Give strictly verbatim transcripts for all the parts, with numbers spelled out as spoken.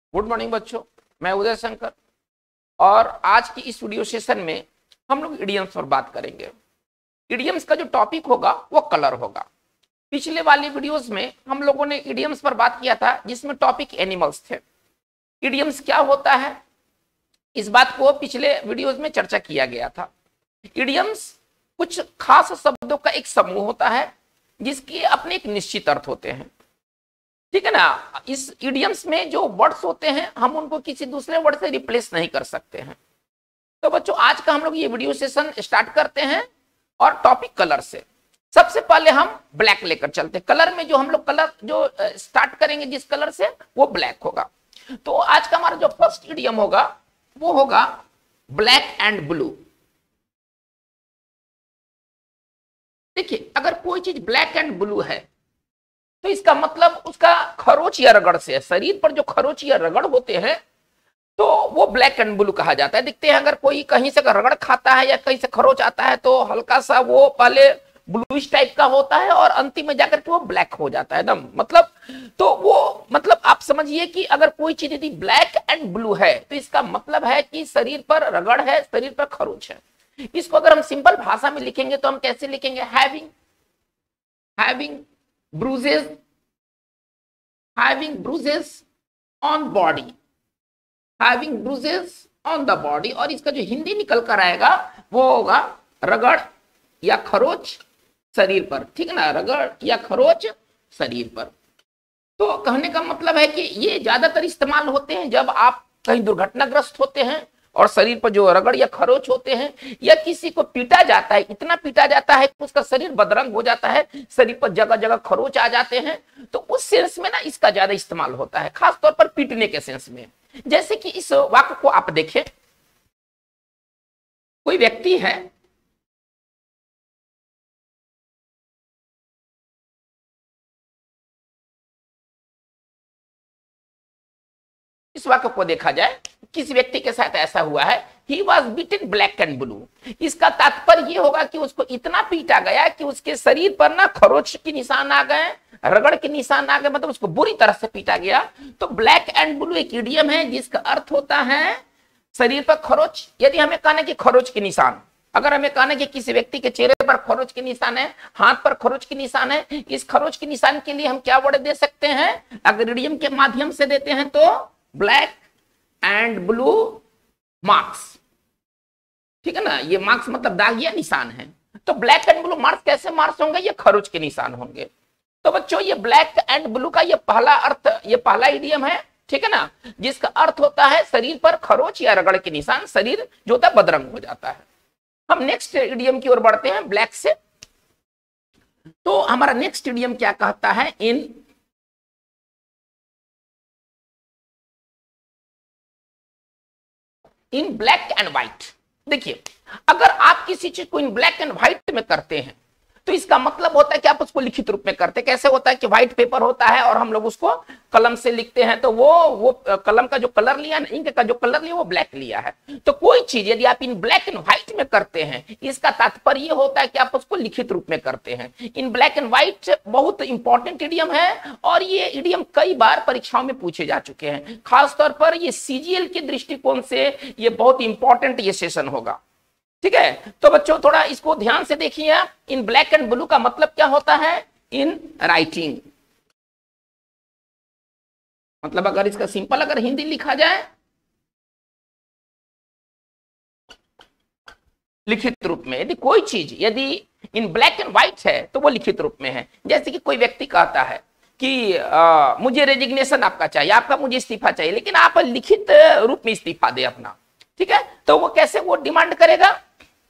Good morning बच्चों, मैं उदय शंकर और आज की इस वीडियो सेशन में हम लोग इडियम्स पर बात करेंगे। इडियम्स का जो टॉपिक होगा वो कलर होगा। पिछले वाले वीडियोस में हम लोगों ने इडियम्स पर बात किया था जिसमें टॉपिक एनिमल्स थे। इडियम्स क्या होता है इस बात को पिछले वीडियोस में चर्चा किया गया था। इडियम्स कुछ खास शब्दों का एक समूह होता है जिसके अपने एक निश्चित अर्थ होते हैं, ठीक है ना। इस इडियम्स में जो वर्ड्स होते हैं हम उनको किसी दूसरे वर्ड से रिप्लेस नहीं कर सकते हैं। तो बच्चों आज का हम लोग ये वीडियो सेशन स्टार्ट करते हैं और टॉपिक कलर से। सबसे पहले हम ब्लैक लेकर चलते हैं। कलर में जो हम लोग कलर जो स्टार्ट करेंगे जिस कलर से वो ब्लैक होगा। तो आज का हमारा जो फर्स्ट इडियम होगा वो होगा ब्लैक एंड ब्लू। देखिए, अगर कोई चीज ब्लैक एंड ब्लू है तो इसका मतलब उसका खरोच या रगड़ से है। शरीर पर जो खरोच या रगड़ होते हैं तो वो ब्लैक एंड ब्लू कहा जाता है। देखते हैं अगर कोई कहीं से रगड़ खाता है या कहीं से खरोच आता है तो हल्का सा वो पहले ब्लूइश टाइप का होता है और अंतिम में जाकर के वो ब्लैक हो जाता है एकदम। मतलब तो वो मतलब आप समझिए कि अगर कोई चीज यदि ब्लैक एंड ब्लू है तो इसका मतलब है कि शरीर पर रगड़ है, शरीर पर खरोच है। इसको अगर हम सिंपल भाषा में लिखेंगे तो हम कैसे लिखेंगे? Having having bruises having bruises on body having bruises on the body। और इसका जो हिंदी निकल कर आएगा वो होगा रगड़ या खरोच शरीर पर, ठीक है ना, रगड़ या खरोच शरीर पर। तो कहने का मतलब है कि ये ज्यादातर इस्तेमाल होते हैं जब आप कहीं दुर्घटनाग्रस्त होते हैं और शरीर पर जो रगड़ या खरोच होते हैं या किसी को पीटा जाता है, इतना पीटा जाता है कि उसका शरीर बदरंग हो जाता है, शरीर पर जगह जगह खरोच आ जाते हैं, तो उस सेंस में ना इसका ज्यादा इस्तेमाल होता है, खास तौर पर पीटने के सेंस में। जैसे कि इस वाक्य को आप देखें, कोई व्यक्ति है इस वाक्य को देखा जाए, किसी व्यक्ति के साथ ऐसा हुआ है, he was beaten black and blue। इसका तात्पर्य यह होगा कि उसको इतना पीटा गया कि उसके शरीर पर ना खरोच के निशान आ गए, रगड़ के निशान आ गए, मतलब उसको बुरी तरह से पीटा गया। तो ब्लैक एंड ब्लू एक इडियम है जिसका अर्थ होता है शरीर पर खरोच। यदि हमें कहना कि खरोच के निशान, अगर हमें कहना कि किसी व्यक्ति के चेहरे पर खरोच के निशान है, हाथ पर खरोच के निशान है, इस खरोच के निशान के लिए हम क्या वर्ड दे सकते हैं? अगर इडियम के माध्यम से देते हैं तो ब्लैक एंड ब्लू मार्क्स, ठीक है ना। ये मार्क्स मतलब दाग या निशान है। तो ब्लैक एंड ब्लू मार्क्स कैसे मार्क्स होंगे? ये खरोच के निशान होंगे। तो बच्चों ये ब्लैक एंड ब्लू का ये पहला अर्थ, ये पहला इडियम है, ठीक है ना, जिसका अर्थ होता है शरीर पर खरोच या रगड़ के निशान, शरीर जो होता है बदरंग हो जाता है। हम नेक्स्ट इडियम की ओर बढ़ते हैं ब्लैक से। तो हमारा नेक्स्ट इडियम क्या कहता है? In in black and white. देखिए, अगर आप किसी चीज को इन ब्लैक एंड व्हाइट में करते हैं तो इसका मतलब होता है कि आप उसको लिखित रूप में करते हैं। कैसे होता है कि व्हाइट पेपर होता है और हम लोग उसको कलम से लिखते हैं, तो वो वो कलम का जो कलर लिया, इंक का जो कलर लिया वो ब्लैक लिया है। तो कोई चीज यदि आप इन ब्लैक एंड व्हाइट में करते हैं इसका तात्पर्य ये होता है कि आप उसको लिखित रूप में करते हैं। इन ब्लैक एंड व्हाइट बहुत इंपॉर्टेंट इडियम है और ये इडियम कई बार परीक्षाओं में पूछे जा चुके हैं। खासतौर पर ये सीजीएल के दृष्टिकोण से ये बहुत इंपॉर्टेंट ये सेशन होगा, ठीक है। तो बच्चों थोड़ा इसको ध्यान से देखिए। इन ब्लैक एंड ब्लू का मतलब क्या होता है? इन राइटिंग, मतलब अगर इसका सिंपल अगर हिंदी लिखा जाए, लिखित रूप में। यदि कोई चीज यदि इन ब्लैक एंड व्हाइट है तो वो लिखित रूप में है। जैसे कि कोई व्यक्ति कहता है कि आ, मुझे रेजिग्नेशन आपका चाहिए, आपका मुझे इस्तीफा चाहिए, लेकिन आप लिखित रूप में इस्तीफा दे अपना, ठीक है। तो वो कैसे वो डिमांड करेगा?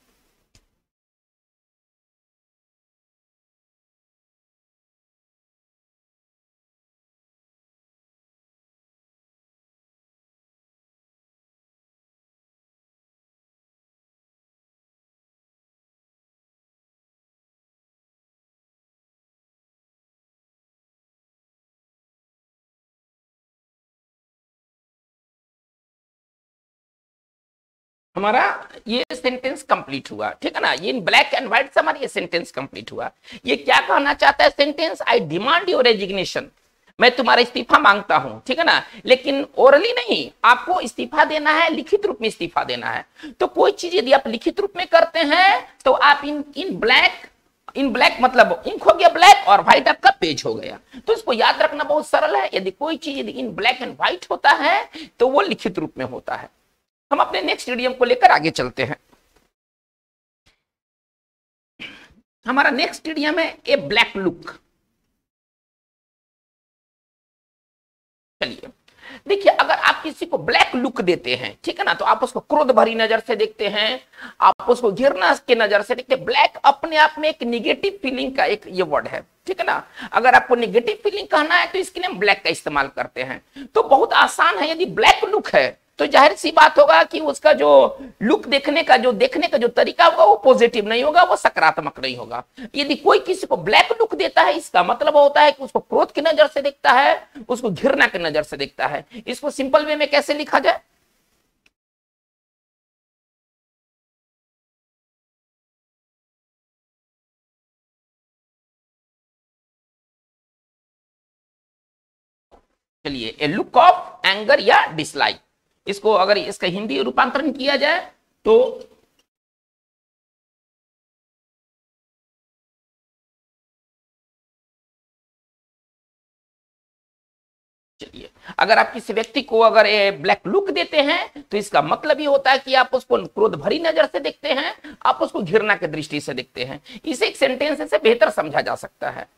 हमारा ये सेंटेंस कंप्लीट हुआ, ठीक है ना। ये इन ब्लैक एंड व्हाइट से हमारा ये सेंटेंस कंप्लीट हुआ। ये क्या कहना चाहता है sentence? I demand your resignation. मैं तुम्हारा इस्तीफा मांगता हूं, ठीक है ना, लेकिन ओरली नहीं, आपको इस्तीफा देना है, लिखित रूप में इस्तीफा देना है। तो कोई चीज यदि आप लिखित रूप में करते हैं तो आप in in black in black मतलब इंक हो गया ब्लैक और व्हाइट आपका पेज हो गया। तो इसको याद रखना बहुत सरल है। यदि कोई चीज यदि इन ब्लैक एंड व्हाइट होता है तो वो लिखित रूप में होता है। हम अपने नेक्स्ट इडियम को लेकर आगे चलते हैं। हमारा नेक्स्ट इडियम है ए ब्लैक लुक। चलिए देखिए, अगर आप किसी को ब्लैक लुक देते हैं, ठीक है ना, तो आप उसको क्रोध भरी नजर से देखते हैं, आप उसको घृणा के नजर से देखते हैं। ब्लैक अपने आप में एक निगेटिव फीलिंग का एक ये वर्ड है, ठीक है ना। अगर आपको निगेटिव फीलिंग कहना है तो इसके लिए हम ब्लैक का इस्तेमाल करते हैं। तो बहुत आसान है, यदि ब्लैक लुक है तो जाहिर सी बात होगा कि उसका जो लुक देखने का जो देखने का जो तरीका होगा वो पॉजिटिव नहीं होगा, वो सकारात्मक नहीं होगा। यदि कोई किसी को ब्लैक लुक देता है, इसका मतलब होता है कि उसको क्रोध की नजर से देखता है, उसको घृणा की नजर से देखता है। इसको सिंपल वे में कैसे लिखा जाए? चलिए, ए लुक ऑफ एंगर या डिसलाइक। इसको अगर इसका हिंदी रूपांतरण किया जाए तो चलिए, अगर आप किसी व्यक्ति को अगर ए ब्लैक लुक देते हैं तो इसका मतलब ये होता है कि आप उसको क्रोध भरी नजर से देखते हैं, आप उसको घृणा की दृष्टि से देखते हैं। इसे एक सेंटेंस से बेहतर समझा जा सकता है।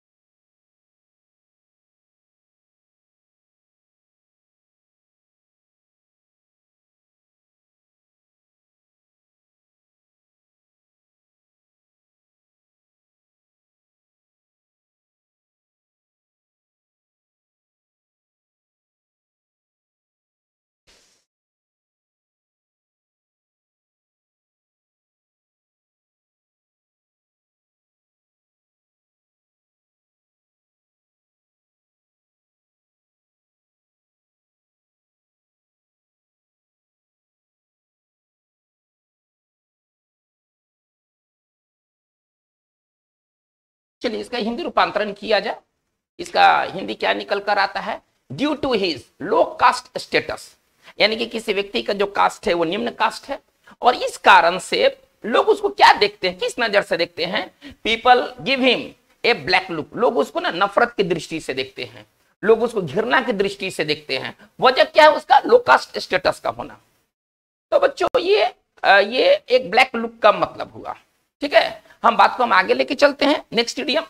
चलिए, इसका हिंदी रूपांतरण किया जाए। इसका हिंदी क्या निकल कर आता है? Due to his low caste status, यानी कि किसी व्यक्ति का जो कास्ट है वो निम्न कास्ट है और इस कारण से लोग उसको क्या देखते हैं, किस नजर से देखते हैं? People give him a black look. लोग उसको ना नफरत की दृष्टि से देखते हैं, लोग उसको घृणा की दृष्टि से देखते हैं। वजह क्या है? उसका लो कास्ट स्टेटस का होना। तो बच्चों, ये ये एक ब्लैक लुक का मतलब हुआ, ठीक है। हम बात को हम आगे लेके चलते हैं। नेक्स्ट इडियम,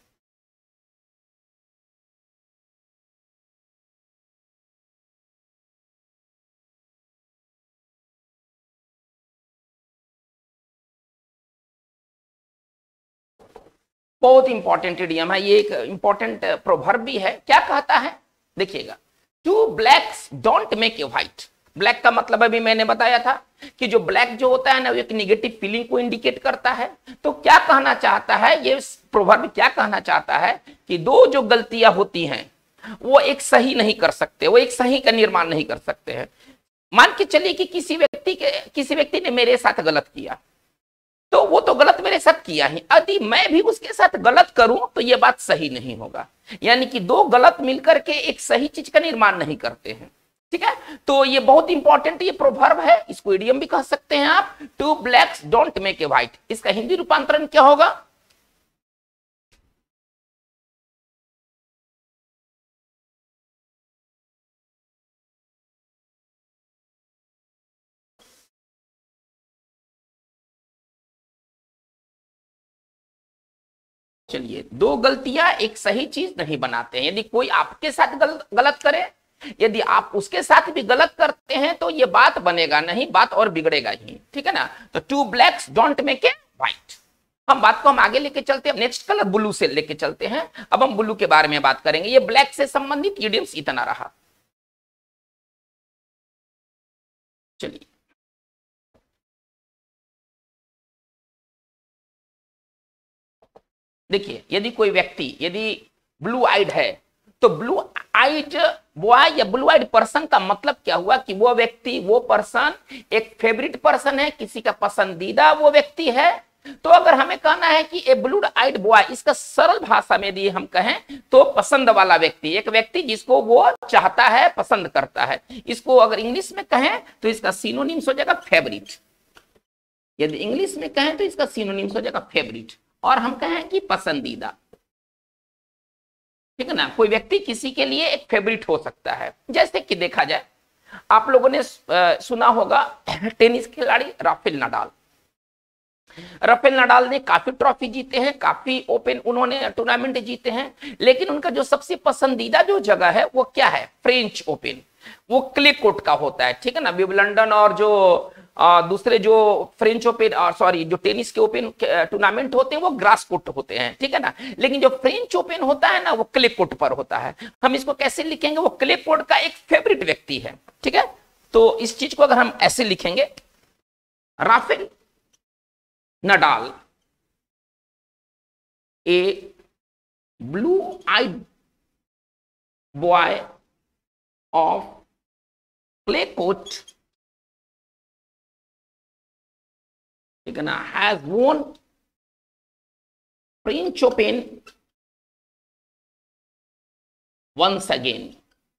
बहुत इंपॉर्टेंट इडियम है ये, एक इंपॉर्टेंट प्रोवर्ब भी है। क्या कहता है? देखिएगा, two blacks don't make a white. Black का मतलब अभी मैंने बताया था कि जो ब्लैक जो होता है ना, वो एक निगेटिव फीलिंग को इंडिकेट करता है। तो क्या कहना चाहता है ये प्रोवर्ब? क्या कहना चाहता है कि दो जो गलतियां होती हैं वो एक सही नहीं कर सकते, वो एक सही का निर्माण नहीं कर सकते हैं। मान के चलिए कि किसी व्यक्ति के किसी व्यक्ति ने मेरे साथ गलत किया, तो वो तो गलत मेरे साथ किया ही, यदि मैं भी उसके साथ गलत करूं तो ये बात सही नहीं होगा। यानी कि दो गलत मिलकर के एक सही चीज का निर्माण नहीं करते हैं, ठीक है। तो ये बहुत इंपॉर्टेंट ये प्रोवर्ब है, इसको इडियम भी कह सकते हैं आप। Two blacks don't make a white, इसका हिंदी रूपांतरण क्या होगा? चलिए, दो गलतियां एक सही चीज नहीं बनाते हैं। यदि कोई आपके साथ गल, गलत करे, यदि आप उसके साथ भी गलत करते हैं तो ये बात बनेगा नहीं, बात और बिगड़ेगा ही, ठीक है ना। तो two blacks don't make a white. हम बात को हम आगे लेके चलते हैं। नेक्स्ट कलर ब्लू से लेके चलते हैं। अब हम ब्लू के बारे में बात करेंगे। ये ब्लैक से संबंधित इडियम्स इतना रहा। चलिए, देखिए, यदि कोई व्यक्ति यदि ब्लू आइड है तो ब्लू आइड बॉय या ब्लू आइड पर्सन का मतलब क्या हुआ कि वो व्यक्ति वो पर्सन एक फेवरेट पर्सन है, किसी का पसंदीदा वो व्यक्ति है, तो अगर हमें कहना है कि ए ब्लू आइड बॉय, इसका सरल भाषा में यदि हम कहें तो पसंद वाला व्यक्ति, एक व्यक्ति जिसको वो चाहता है, पसंद करता है। इसको अगर इंग्लिश में कहें तो इसका सिनोनिम्स हो जाएगा फेवरिट। यदि इंग्लिश में कहें तो इसका सिनोनिम्स हो जाएगा फेवरिट, और हम कहें कि पसंदीदा, ठीक है ना। कोई व्यक्ति किसी के लिए एक फेवरिट हो सकता है। जैसे कि देखा जाए, आप लोगों ने सुना होगा टेनिस खिलाड़ी राफेल नडाल। राफेल नडाल ने काफी ट्रॉफी जीते हैं, काफी ओपन उन्होंने टूर्नामेंट जीते हैं, लेकिन उनका जो सबसे पसंदीदा जो जगह है वो क्या है? French Open. वो क्ले कोर्ट का होता है, ठीक है ना। विंबलडन और जो आ, दूसरे जो फ्रेंच ओपन और सॉरी जो टेनिस के ओपन टूर्नामेंट होते हैं वो ग्रास कोर्ट होते हैं, ठीक है ना। लेकिन जो फ्रेंच ओपन होता है ना वो क्ले कोर्ट पर होता है। हम इसको कैसे लिखेंगे? वो क्ले कोर्ट का एक फेवरेट व्यक्ति है, ठीक है। तो इस चीज को अगर हम ऐसे लिखेंगे, Rafael Nadal a blue eyed boy of clay court, ठीक है ना, हैज वोन फ्रेंच ओपन वंस अगेन।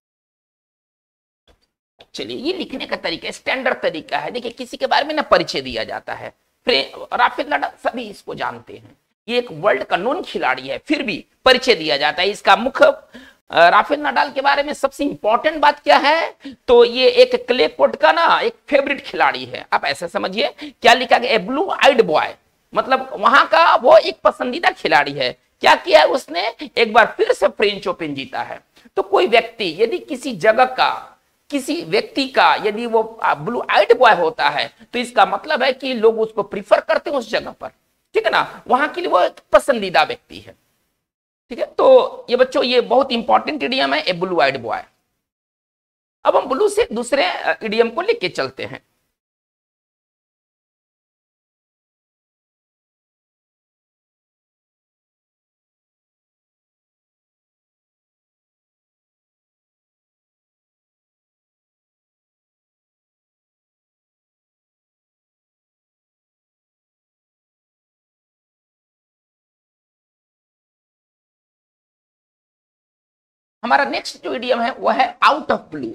चलिए, ये लिखने का तरीका स्टैंडर्ड तरीका है। देखिए, किसी के बारे में ना परिचय दिया जाता है। राफेल नडाल सभी इसको जानते हैं, ये एक वर्ल्ड का नोन खिलाड़ी है, फिर भी परिचय दिया जाता है इसका। मुख्य राफेल नडाल के बारे में सबसे इंपॉर्टेंट बात क्या है? तो ये एक क्ले कोर्ट का ना एक फेवरेट खिलाड़ी है। आप ऐसे समझिए, क्या लिखा गया? ए ब्लू आइड बॉय, मतलब वहां का वो एक पसंदीदा खिलाड़ी है। क्या किया है उसने? एक बार फिर से फ्रेंच ओपन जीता है। तो कोई व्यक्ति यदि किसी जगह का, किसी व्यक्ति का यदि वो ब्लू आइड बॉय होता है तो इसका मतलब है कि लोग उसको प्रीफर करते हैं उस जगह पर, ठीक है ना। वहां के लिए वो एक पसंदीदा व्यक्ति है, ठीक है। तो ये बच्चों, ये बहुत इंपॉर्टेंट इडियम है, ए ब्लू आइड बॉय। अब हम ब्लू से दूसरे इडियम को लेके चलते हैं। हमारा नेक्स्ट जो इडियम है वो है आउट ऑफ ब्लू।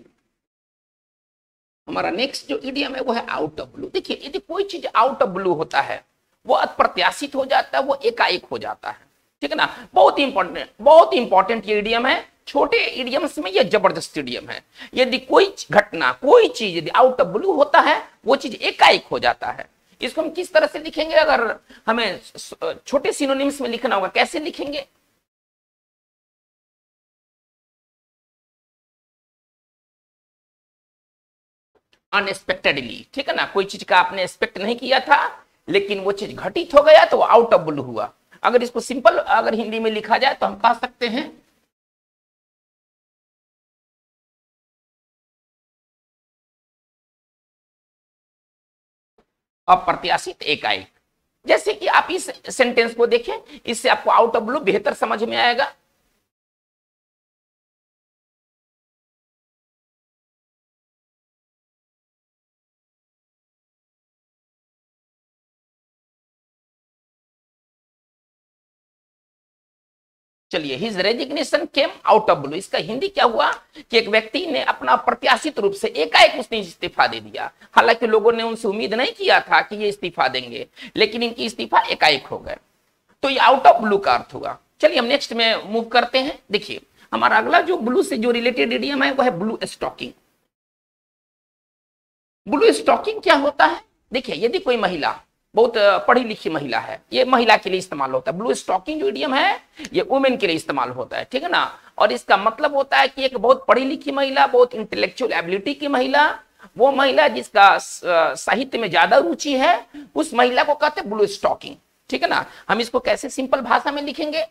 हमारा नेक्स्ट जो इडियम है वो है आउट ऑफ ब्लू। देखिए, यदि कोई चीज आउट ऑफ ब्लू होता है वो अप्रत्याशित हो जाता है, वो एकाएक हो जाता है, ठीक है ना। बहुत इंपॉर्टेंट, बहुत इंपॉर्टेंट ये इडियम है। छोटे इडियम्स में ये जबरदस्त इडियम है। यदि कोई घटना, कोई चीज यदि आउट ऑफ ब्लू होता है, वो चीज एकाएक हो जाता है। इसको हम किस तरह से लिखेंगे? अगर हमें छोटे सिनोनिम्स में लिखना होगा, कैसे लिखेंगे? अनएक्सपेक्टेडली, ठीक है ना। कोई चीज का आपने एक्सपेक्ट नहीं किया था, लेकिन वो चीज घटित हो गया तो वो आउट ऑफ ब्लू हुआ। अगर इसको सिंपल अगर हिंदी में लिखा जाए तो हम कह सकते हैं अप्रत्याशित एकाएक। जैसे कि आप इस सेंटेंस को देखें, इससे आपको आउट ऑफ ब्लू बेहतर समझ में आएगा। चलिए, his resignation came out of blue. इसका हिंदी क्या हुआ कि एक व्यक्ति ने अपना अप्रत्याशित रूप से एकाएक उसने इस्तीफा दे दिया। हालांकि लोगों ने उनसे उम्मीद नहीं किया था कि ये इस्तीफा देंगे, लेकिन इनकी इस्तीफा एकाएक हो गए। तो ये आउट ऑफ ब्लू का अर्थ हुआ। चलिए, हम नेक्स्ट में मूव करते हैं। देखिए, हमारा अगला जो ब्लू से जो रिलेटेड इडियम है वो है ब्लू स्टॉकिंग। ब्लू स्टॉकिंग क्या होता है? देखिए, यदि कोई महिला बहुत पढ़ी लिखी महिला है, ये महिला के लिए इस्तेमाल होता है। ब्लू स्टॉकिंग जो इडियम है ये वुमेन के लिए इस्तेमाल होता है, ठीक है ना। और इसका मतलब होता है कि एक बहुत पढ़ी लिखी महिला, बहुत इंटेलेक्चुअल एबिलिटी की महिला, वो महिला जिसका साहित्य में ज्यादा रुचि है, उस महिला को कहते हैं ब्लू स्टॉकिंग, ठीक है ना। हम इसको कैसे सिंपल भाषा में लिखेंगे?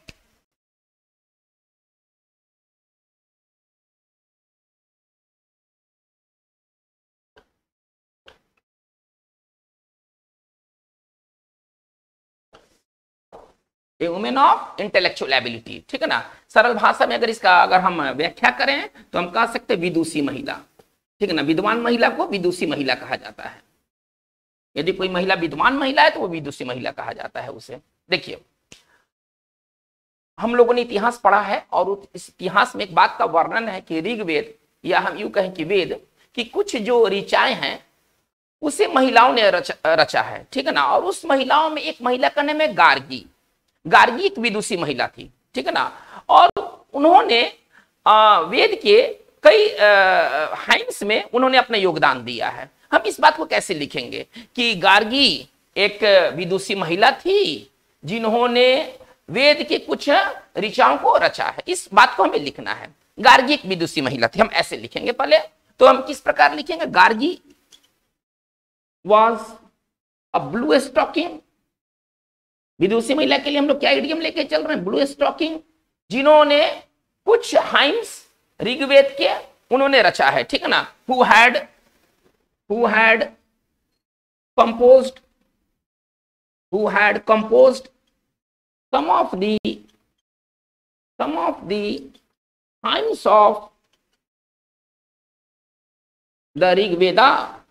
A women of intellectual ability, ठीक है ना। सरल भाषा में अगर इसका अगर हम व्याख्या करें तो हम कह सकते हैं विदुषी महिला, ठीक है ना। विद्वान महिला को विदुषी महिला कहा जाता है। यदि कोई महिला विद्वान महिला है तो वो विदुषी महिला कहा जाता है उसे। देखिए, हम लोगों ने इतिहास पढ़ा है और इस इतिहास में एक बात का वर्णन है कि ऋग्वेद, या हम यूं कहें कि वेद की कुछ जो ऋचाएं हैं उसे महिलाओं ने रचा, रचा है, ठीक है ना। और उस महिलाओं में एक महिला का नाम है गार्गी। गार्गी एक विदुषी महिला थी, ठीक है ना। और उन्होंने आ, वेद के कई हाइम्स में उन्होंने अपना योगदान दिया है। हम इस बात को कैसे लिखेंगे कि गार्गी एक विदुषी महिला थी जिन्होंने वेद के कुछ ऋचाओं को रचा है, इस बात को हमें लिखना है। गार्गी एक विदुषी महिला थी, हम ऐसे लिखेंगे पहले। तो हम किस प्रकार लिखेंगे, Gargi was a blue stocking. विदुषी महिला के लिए हम लोग क्या इडियम लेके चल रहे हैं, ब्लू स्टॉकिंग, जिन्होंने कुछ हाइम्स ऋग्वेद के उन्होंने रचा है, ठीक है ना। Who had who had composed who had composed some of the some of the hymns of the Rigveda.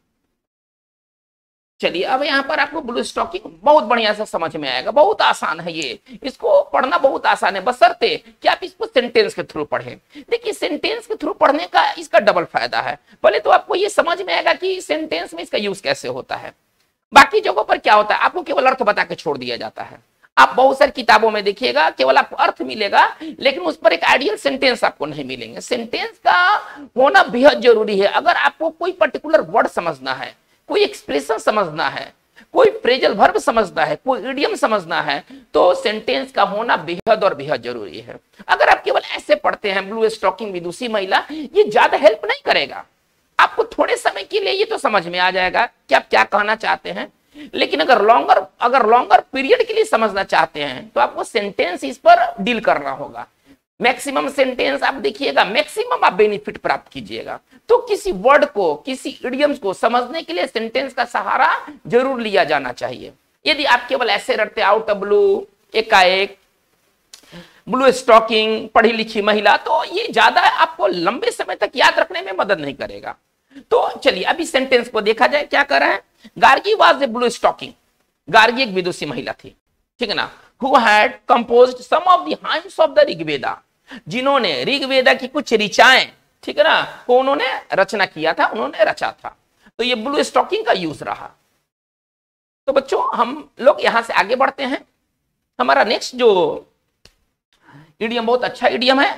चलिए, अब यहां पर आपको ब्लू स्टॉकिंग बहुत बढ़िया से समझ में आएगा, बहुत आसान है ये, इसको पढ़ना बहुत आसान है, बशर्ते कि आप इसको सेंटेंस के थ्रू पढ़ें। देखिए, सेंटेंस के थ्रू पढ़ने का इसका डबल फायदा है। पहले तो आपको ये समझ में आएगा कि सेंटेंस में इसका यूज कैसे होता है। बाकी जगहों पर क्या होता है, आपको केवल अर्थ बता के छोड़ दिया जाता है। आप बहुत सारी किताबों में देखिएगा केवल आपको अर्थ मिलेगा, लेकिन उस पर एक आइडियल सेंटेंस आपको नहीं मिलेंगे। सेंटेंस का होना बेहद जरूरी है। अगर आपको कोई पर्टिकुलर वर्ड समझना है, कोई एक्सप्रेशन समझना है, कोई फ्रेजल वर्ब समझना है, कोई इडियम समझना है, तो सेंटेंस का होना बेहद और बेहद जरूरी है। अगर आप केवल ऐसे पढ़ते हैं ब्लू स्टॉकिंग विदुषी महिला, ये ज्यादा हेल्प नहीं करेगा। आपको थोड़े समय के लिए ये तो समझ में आ जाएगा कि आप क्या कहना चाहते हैं, लेकिन अगर लॉन्गर अगर लॉन्गर पीरियड के लिए समझना चाहते हैं तो आपको सेंटेंस इस पर डील करना होगा। मैक्सिमम सेंटेंस आप देखिएगा, मैक्सिमम आप बेनिफिट प्राप्त कीजिएगा। तो किसी वर्ड को, किसी इडियम्स को समझने के लिए सेंटेंस का सहारा जरूर लिया जाना चाहिए। यदि आप केवल ऐसे रटते आउट ऑफ ब्लू, एकाएक ब्लू स्टॉकिंग, पढ़ी लिखी महिला, तो ये ज्यादा आपको लंबे समय तक याद रखने में मदद नहीं करेगा। तो चलिए अभी सेंटेंस को देखा जाए, क्या कर रहा है। Gargi was a blue stocking. Gargi एक विदुषी महिला थी, ठीक है ना। Who had composed some of the hymns of the Rigveda, जिन्होंने ऋग्वेदा की कुछ ऋचाएं, ठीक है ना, को उन्होंने रचना किया था, उन्होंने रचा था। तो ये ब्लू स्टॉकिंग का यूज रहा। तो बच्चों, हम लोग यहां से आगे बढ़ते हैं। हमारा नेक्स्ट जो इडियम बहुत अच्छा इडियम है,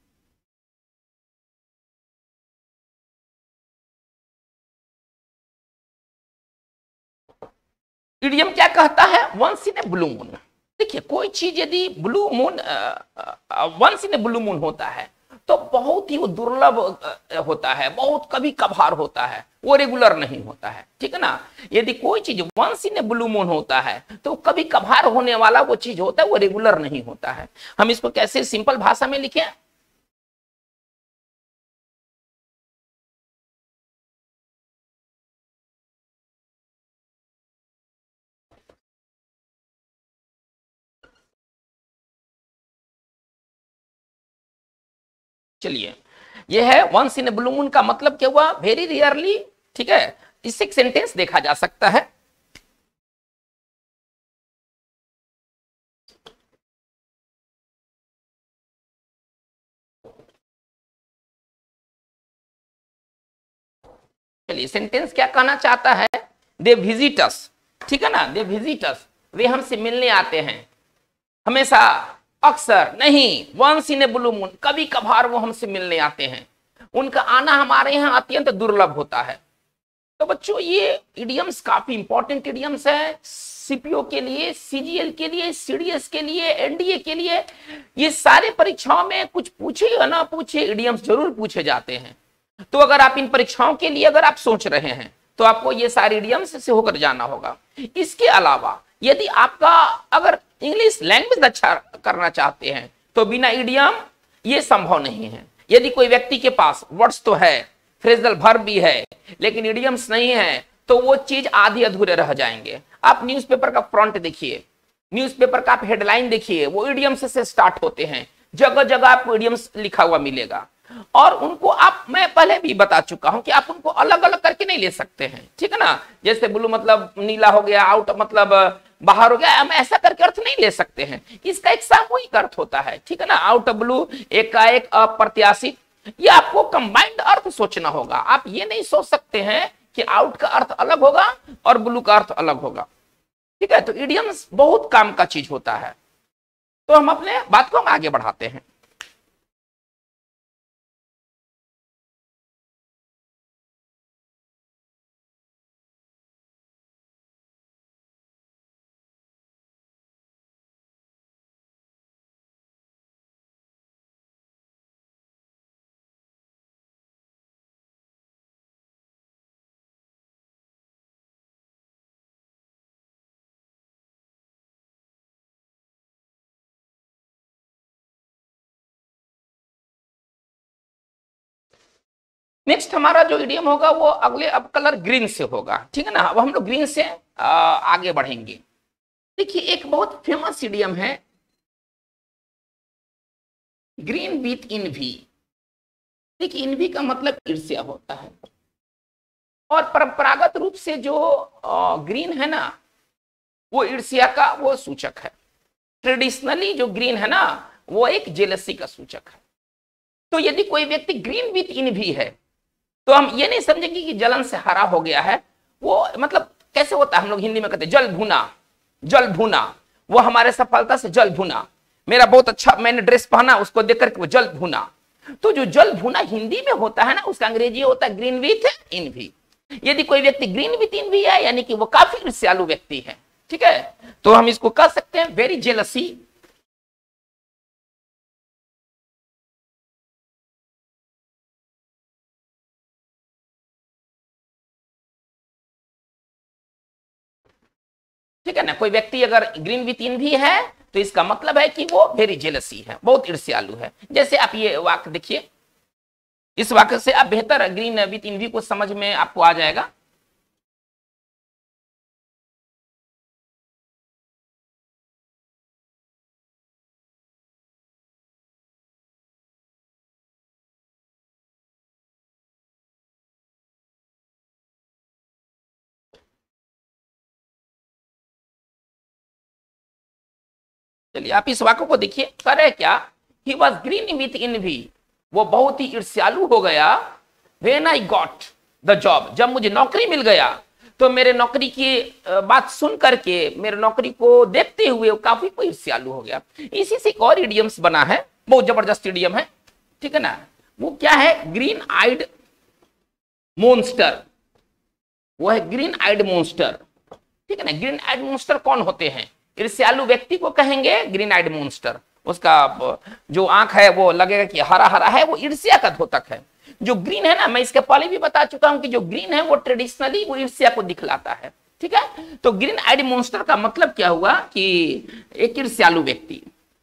इडियम क्या कहता है, once in a blue moon. देखिए, कोई चीज यदि blue moon once in a blue moon होता है तो बहुत ही वो दुर्लभ होता है, बहुत कभी कभार होता है, वो रेगुलर नहीं होता है, ठीक है ना। यदि कोई चीज once in a blue moon होता है तो कभी कभार होने वाला वो चीज होता है, वो रेगुलर नहीं होता है। हम इसको कैसे सिंपल भाषा में लिखें, चलिए, यह है once in a blue moon का मतलब क्या हुआ, वेरी रेयरली, ठीक है। इससे एक सेंटेंस देखा जा सकता है। चलिए, सेंटेंस क्या कहना चाहता है, दे विजिट अस, ठीक है ना। दे विजिट अस, वे हमसे मिलने आते हैं। हमेशा, अक्सर नहीं, once in a blue moon, कभी कभार वो हमसे मिलने आते हैं। उनका आना हमारे यहाँ अत्यंत दुर्लभ होता है। तो बच्चों, ये इडियम्स काफी इंपॉर्टेंट इडियम्स है सीपीओ के लिए, सीजीएल के लिए, सीडीएस के लिए, एनडीए के लिए। ये सारे परीक्षाओं में कुछ पूछे या ना पूछे, इडियम्स जरूर पूछे जाते हैं। तो अगर आप इन परीक्षाओं के लिए अगर आप सोच रहे हैं तो आपको ये सारे इडियम्स से होकर जाना होगा। इसके अलावा यदि आपका अगर इंग्लिश लैंग्वेज अच्छा करना चाहते हैं तो बिना इडियम ये संभव नहीं है। यदि कोई व्यक्ति के पास वर्ड्स तो है, फ्रेजल वर्ब भी है, लेकिन इडियम्स नहीं है, तो वो चीज आधी अधूरे रह जाएंगे। आप न्यूज़पेपर का फ्रंट देखिए, न्यूज़पेपर का आप हेडलाइन देखिए, वो इडियम्स से स्टार्ट होते हैं। जगह जगह आपको इडियम्स लिखा हुआ मिलेगा। और उनको आप, मैं पहले भी बता चुका हूं कि आप उनको अलग अलग करके नहीं ले सकते हैं, ठीक है ना। जैसे ब्लू मतलब नीला हो गया, आउट मतलब बाहर हो गया, हम ऐसा करके अर्थ नहीं ले सकते हैं। इसका एक सामूहिक अर्थ होता है, ठीक है ना। आउट ब्लू एक का एक अप्रत्याशित, ये आपको कंबाइंड अर्थ सोचना होगा। आप ये नहीं सोच सकते हैं कि आउट का अर्थ अलग होगा और ब्लू का अर्थ अलग होगा, ठीक है। तो इडियम्स बहुत काम का चीज होता है। तो हम अपने बात को हम आगे बढ़ाते हैं। नेक्स्ट हमारा जो इडियम होगा वो अगले अब कलर ग्रीन से होगा, ठीक है ना। अब हम लोग ग्रीन से आ, आगे बढ़ेंगे। देखिए एक बहुत फेमस इडियम है, ग्रीन विथ इनवी। देखिए इनवी का मतलब ईर्ष्या होता है, और परंपरागत रूप से जो ग्रीन है ना वो ईर्ष्या का वो सूचक है। ट्रेडिशनली जो ग्रीन है ना वो एक जेलसी का सूचक है। तो यदि कोई व्यक्ति ग्रीन विथ इनवी है तो हम ये नहीं समझेंगे कि जलन से हरा हो गया है। वो मतलब कैसे होता है, हम लोग हिंदी में कहते हैं जल भुना, जल भुना, वो हमारे सफलता से जल भुना। मेरा बहुत अच्छा मैंने ड्रेस पहना, उसको देख करके वो जल भुना। तो जो जल भुना हिंदी में होता है ना उसका अंग्रेजी होता है ग्रीन विथ इनवी। यदि कोई व्यक्ति ग्रीन विथ इनवी है यानी कि वो काफी ईर्ष्यालु व्यक्ति है, ठीक है। तो हम इसको कह सकते हैं वेरी जेलसी। ठीक है ना। कोई व्यक्ति अगर ग्रीन विथ इन भी है तो इसका मतलब है कि वो वेरी जेलसी है, बहुत ईर्ष्यालु है। जैसे आप ये वाक्य देखिए, इस वाक्य से आप बेहतर ग्रीन विथ इन भी को समझ में आपको आ जाएगा। चलिए आप इस वाक्य को देखिए, करे क्या, he was green with envy, वो बहुत ही ईर्ष्यालु हो गया। When I got the job, जब मुझे नौकरी मिल गया तो मेरे नौकरी की बात सुन करके, मेरे नौकरी को देखते हुए वो काफी ईर्ष्यालु हो गया। इसी से एक और इडियम्स बना है, बहुत जबरदस्त इडियम है, ठीक है ना। वो क्या है, ग्रीन आइड मोन्स्टर, वो है ग्रीन आइड मोन्स्टर, ठीक है ना। ग्रीन आइड मोन्स्टर कौन होते हैं, ईर्ष्यालु व्यक्ति को कहेंगे ग्रीन आइड मोन्स्टर। उसका जो आंख है वो लगेगा कि हरा हरा है, वो ईर्ष्या का द्योतक है। जो ग्रीन है ना, मैं इसके पहले भी बता चुका हूं कि जो ग्रीन है वो ट्रेडिशनली वो ईर्ष्या को दिखलाता है, ठीक है। तो ग्रीन आइड मोन्स्टर का मतलब क्या हुआ कि एक ईर्ष्यालु व्यक्ति।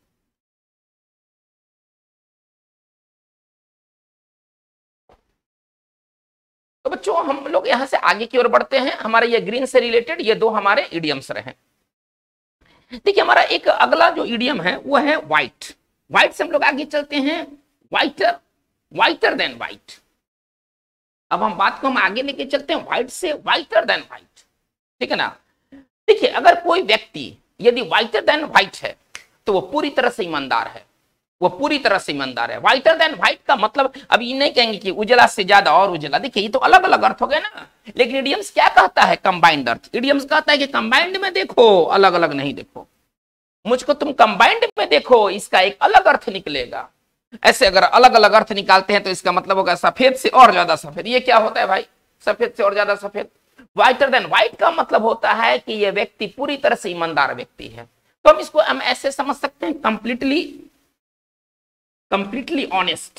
तो बच्चों हम लोग यहां से आगे की ओर बढ़ते हैं। हमारे ये ग्रीन से रिलेटेड ये दो हमारे इडियम्स रहे। देखिए हमारा एक अगला जो इडियम है वो है व्हाइट। व्हाइट से हम लोग आगे चलते हैं, व्हाइटर, व्हाइटर देन व्हाइट। अब हम बात को हम आगे लेके चलते हैं व्हाइट से व्हाइटर देन व्हाइट, ठीक है ना। देखिए अगर कोई व्यक्ति यदि व्हाइटर देन व्हाइट है तो वो पूरी तरह से ईमानदार है, वो पूरी तरह से ईमानदार है। व्हाइटर देन व्हाइट का मतलब अब ये नहीं कहेंगे कि उजला से ज्यादा और उजला। देखिए ये तो अलग अलग अर्थ हो गए ना, लेकिन इडियम्स क्या कहता है, कंबाइंड अर्थ। इडियम्स कहता है कि कंबाइंड में देखो, अलग अलग नहीं देखो। मुझको तुम कंबाइंड में देखो, इसका एक अलग अर्थ निकलेगा। ऐसे अगर अलग अलग अर्थ निकालते हैं तो इसका मतलब होगा सफेद से और ज्यादा सफेद। ये क्या होता है भाई, सफेद से और ज्यादा सफेद। व्हाइटर देन व्हाइट का मतलब होता है कि यह व्यक्ति पूरी तरह से ईमानदार व्यक्ति है। तो हम इसको हम ऐसे समझ सकते हैं, कंप्लीटली कंप्लीटली ऑनेस्ट।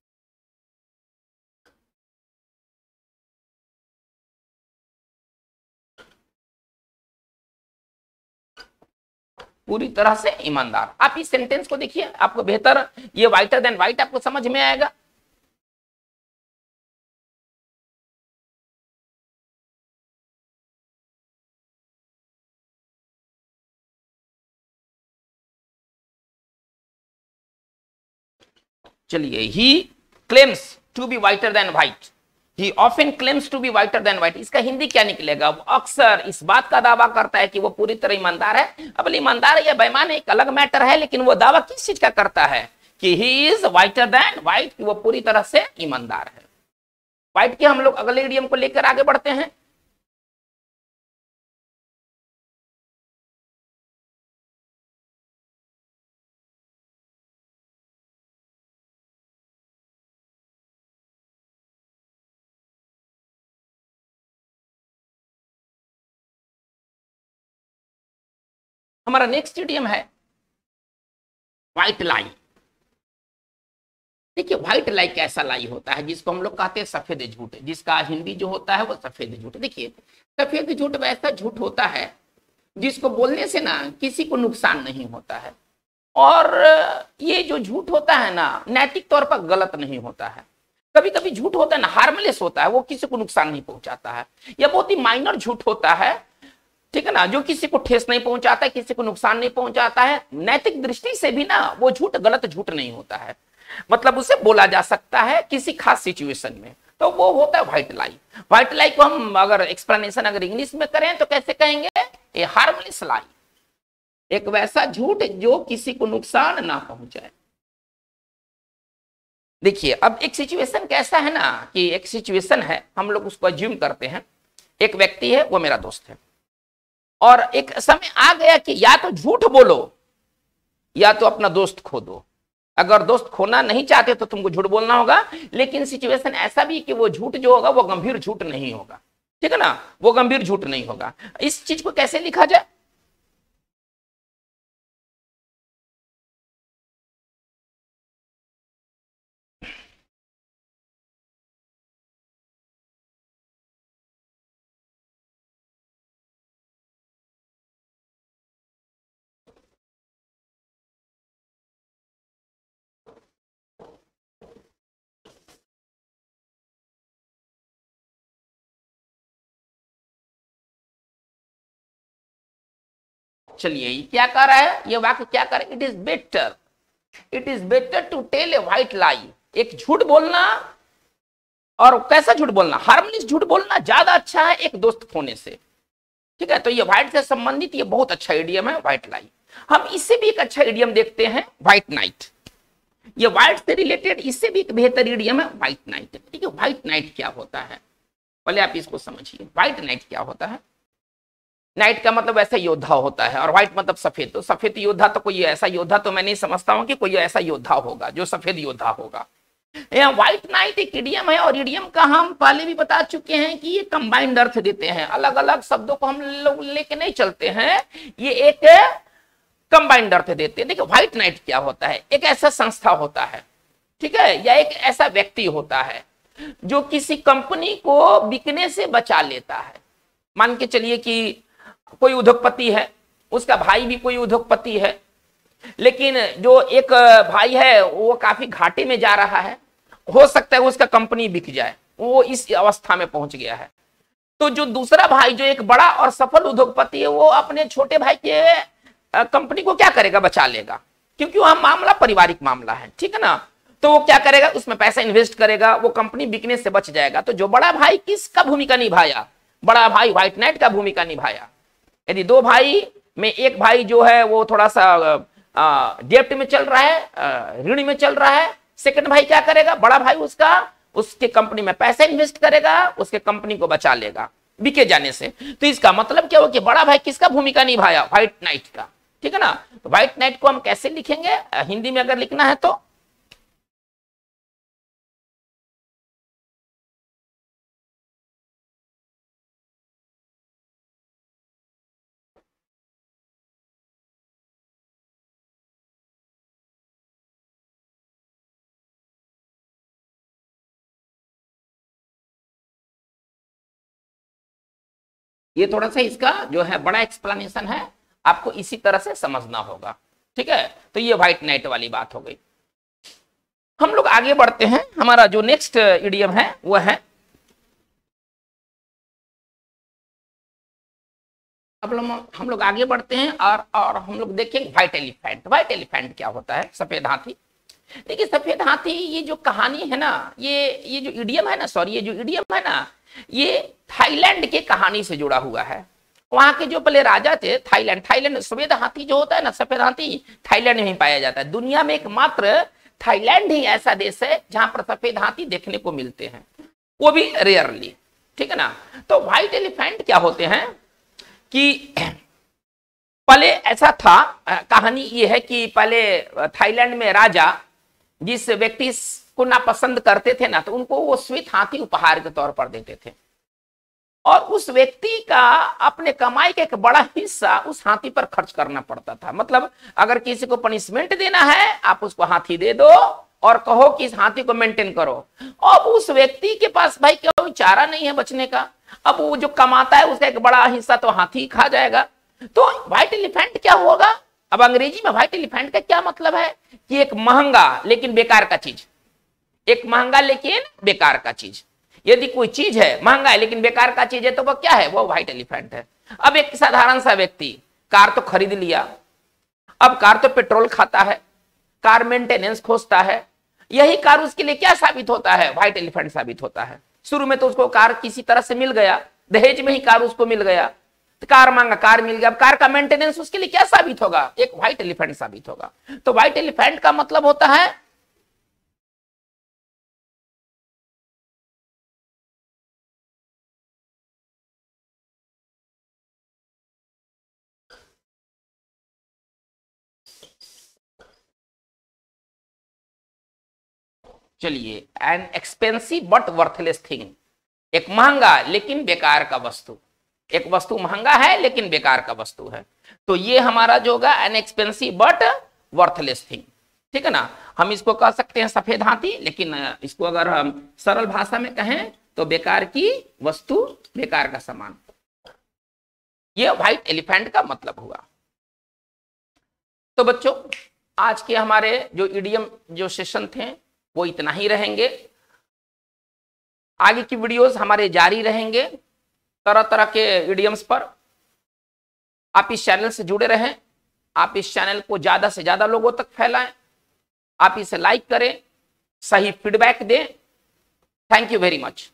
पूरी तरह से ईमानदार। आप इस सेंटेंस को देखिए, आपको बेहतर ये व्हाइटर देन व्हाइट आपको समझ में आएगा। चलिए, he claims to be whiter than white, he often claims to be whiter than white, इसका हिंदी क्या निकलेगा? वो अक्सर इस बात का दावा करता है कि वो पूरी तरह ईमानदार है। अब ईमानदार या बेईमान एक अलग मैटर है, लेकिन वो दावा किस चीज का करता है कि he is whiter than white, कि वो पूरी तरह से ईमानदार है। व्हाइट के हम लोग अगले इडियम को लेकर आगे बढ़ते हैं। हमारा नेक्स्ट इडियम है व्हाइट लाई। देखिए व्हाइट लाई कैसा लाई होता है, जिसको हम लोग कहते हैं सफेद झूठ, जिसका हिंदी जो होता है वो सफेद झूठ। देखिए सफेद झूठ वैसा झूठ होता है जिसको बोलने से ना किसी को नुकसान नहीं होता है, और ये जो झूठ होता है ना नैतिक तौर पर गलत नहीं होता है। कभी कभी झूठ होता है ना हार्मलेस होता है, वो किसी को नुकसान नहीं पहुंचाता है, या बहुत ही माइनर झूठ होता है, ठीक है ना, जो किसी को ठेस नहीं पहुंचाता है, किसी को नुकसान नहीं पहुंचाता है। नैतिक दृष्टि से भी ना वो झूठ गलत झूठ नहीं होता है, मतलब उसे बोला जा सकता है किसी खास सिचुएशन में, तो वो होता है व्हाइट लाई। व्हाइट लाई को हम अगर एक्सप्लेनेशन अगर इंग्लिश में करें तो कैसे कहेंगे? ए हार्मलेस लाई, एक वैसा झूठ जो किसी को नुकसान ना पहुंचाए। देखिए अब एक सिचुएशन कैसा है ना कि एक सिचुएशन है, हम लोग उसको अज्यूम करते हैं, एक व्यक्ति है वो मेरा दोस्त है, और एक समय आ गया कि या तो झूठ बोलो या तो अपना दोस्त खो दो। अगर दोस्त खोना नहीं चाहते तो तुमको झूठ बोलना होगा, लेकिन सिचुएशन ऐसा भी कि वो झूठ जो होगा वो गंभीर झूठ नहीं होगा, ठीक है ना, वो गंभीर झूठ नहीं होगा। इस चीज को कैसे लिखा जाए? चलिए ये क्या कह रहा है, ये वाक्य क्या कर रहा है? It is better, it is better to tell a white lie, एक झूठ बोलना, और कैसा झूठ बोलना? हार्मलेस झूठ बोलना ज्यादा अच्छा है एक दोस्त खोने से, ठीक है। तो ये व्हाइट से संबंधित ये बहुत अच्छा इडियम है व्हाइट लाई। हम इससे भी एक अच्छा इडियम देखते हैं व्हाइट नाइट। ये व्हाइट से रिलेटेड इससे भी एक बेहतर इडियम है व्हाइट नाइट। ठीक है, व्हाइट नाइट क्या होता है पहले आप इसको समझिए। व्हाइट नाइट क्या होता है? नाइट का मतलब ऐसा योद्धा होता है, और व्हाइट मतलब सफेद। तो सफेद योद्धा, तो कोई ऐसा योद्धा तो मैं नहीं समझता हूं कि कोई ऐसा योद्धा होगा जो सफेद योद्धा होगा। व्हाइट नाइट एक इडियम है, और इडियम का हम पहले भी बता चुके हैं कि ये कंबाइंड अर्थ देते हैं, अलग अलग शब्दों को हम लोग लेके नहीं चलते हैं, ये एक कंबाइंड अर्थ देते हैं। देखिए व्हाइट नाइट क्या होता है? एक ऐसा संस्था होता है, ठीक है, या एक ऐसा व्यक्ति होता है जो किसी कंपनी को बिकने से बचा लेता है। मान के चलिए कि कोई उद्योगपति है, उसका भाई भी कोई उद्योगपति है, लेकिन जो एक भाई है वो काफी घाटे में जा रहा है, हो सकता है उसका कंपनी बिक जाए, वो इस अवस्था में पहुंच गया है। तो जो दूसरा भाई जो एक बड़ा और सफल उद्योगपति है, वो अपने छोटे भाई के कंपनी को क्या करेगा? बचा लेगा, क्योंकि वह मामला पारिवारिक मामला है, ठीक है ना। तो वो क्या करेगा? उसमें पैसा इन्वेस्ट करेगा, वो कंपनी बिकने से बच जाएगा। तो जो बड़ा भाई किसका भूमिका निभाया? बड़ा भाई व्हाइट नाइट का भूमिका निभाया। यदि दो भाई में एक भाई जो है वो थोड़ा सा डेप्ट में चल रहा है, ऋण में चल रहा है, सेकंड भाई क्या करेगा? बड़ा भाई उसका उसके कंपनी में पैसा इन्वेस्ट करेगा, उसके कंपनी को बचा लेगा बिके जाने से। तो इसका मतलब क्या हो कि बड़ा भाई किसका भूमिका निभाया? व्हाइट नाइट का, ठीक है ना। तो व्हाइट नाइट को हम कैसे लिखेंगे हिंदी में अगर लिखना है तो? ये थोड़ा सा इसका जो है बड़ा एक्सप्लेनेशन है, आपको इसी तरह से समझना होगा, ठीक है। तो ये व्हाइट नाइट वाली बात हो गई। हम लोग आगे बढ़ते हैं, हमारा जो नेक्स्ट इडियम है वो है, अब हम लोग आगे बढ़ते हैं और और हम लोग देखेंगे व्हाइट एलिफेंट। व्हाइट एलिफेंट क्या होता है? सफेद हाथी। देखिए सफेद हाथी ये जो कहानी है ना, ये ये जो इडियम है ना, सॉरी ये जो इडियम है ना, ये थाईलैंड के कहानी से जुड़ा हुआ है। वहां के जो पहले राजा थे थाईलैंड, थाईलैंड सफेद हाथी जो होता है ना, सफेद हाथी थाईलैंड में ही पाया जाता है। दुनिया में एकमात्र थाईलैंड ही ऐसा देश है जहां पर सफेद हाथी देखने को मिलते हैं, वो भी रेयरली, ठीक है ना। तो व्हाइट एलिफेंट क्या होते हैं कि पहले ऐसा था, कहानी ये है कि पहले थाईलैंड में राजा जिस व्यक्ति को नापसंद करते थे ना, तो उनको वो श्वेत हाथी उपहार के तौर पर देते थे, और उस व्यक्ति का अपने कमाई का एक बड़ा हिस्सा उस हाथी पर खर्च करना पड़ता था। मतलब अगर किसी को पनिशमेंट देना है, आप उसको हाथी दे दो और कहो कि इस हाथी को मेंटेन करो। अब उस व्यक्ति के पास भाई कोई चारा नहीं है बचने का, अब वो जो कमाता है उसका एक बड़ा हिस्सा तो हाथी खा जाएगा। तो व्हाइट एलिफेंट क्या होगा, अब अंग्रेजी में व्हाइट एलिफेंट का क्या मतलब है कि एक महंगा लेकिन बेकार का चीज, एक महंगा लेकिन बेकार का चीज। यदि कोई चीज है महंगा है लेकिन बेकार का चीज है तो वो क्या है, वो व्हाइट एलिफेंट है। अब एक साधारण सा व्यक्ति कार तो खरीद लिया, अब कार तो पेट्रोल खाता है, कार मेंटेनेंस खोजता है, यही कार उसके लिए क्या साबित होता है, व्हाइट एलिफेंट साबित होता है। शुरू में तो उसको कार किसी तरह से मिल गया, दहेज में ही कार उसको मिल गया, तो कार मांगा, कार मिल गया, अब कार का मेंटेनेंस उसके लिए क्या साबित होगा, एक व्हाइट एलिफेंट साबित होगा। तो व्हाइट एलिफेंट का मतलब होता है चलिए an expensive but worthless thing, एक महंगा लेकिन बेकार का वस्तु, एक वस्तु महंगा है लेकिन बेकार का वस्तु है। तो ये हमारा जो होगा an expensive but worthless thing, ठीक है ना। हम इसको कह सकते हैं सफेद हाथी, लेकिन इसको अगर हम सरल भाषा में कहें तो बेकार की वस्तु, बेकार का सामान, ये व्हाइट एलिफेंट का मतलब हुआ। तो बच्चों आज के हमारे जो इडियम जो सेशन थे वो इतना ही रहेंगे। आगे की वीडियोस हमारे जारी रहेंगे तरह तरह के इडियम्स पर। आप इस चैनल से जुड़े रहें, आप इस चैनल को ज्यादा से ज्यादा लोगों तक फैलाएं, आप इसे लाइक करें, सही फीडबैक दें। Thank you very much.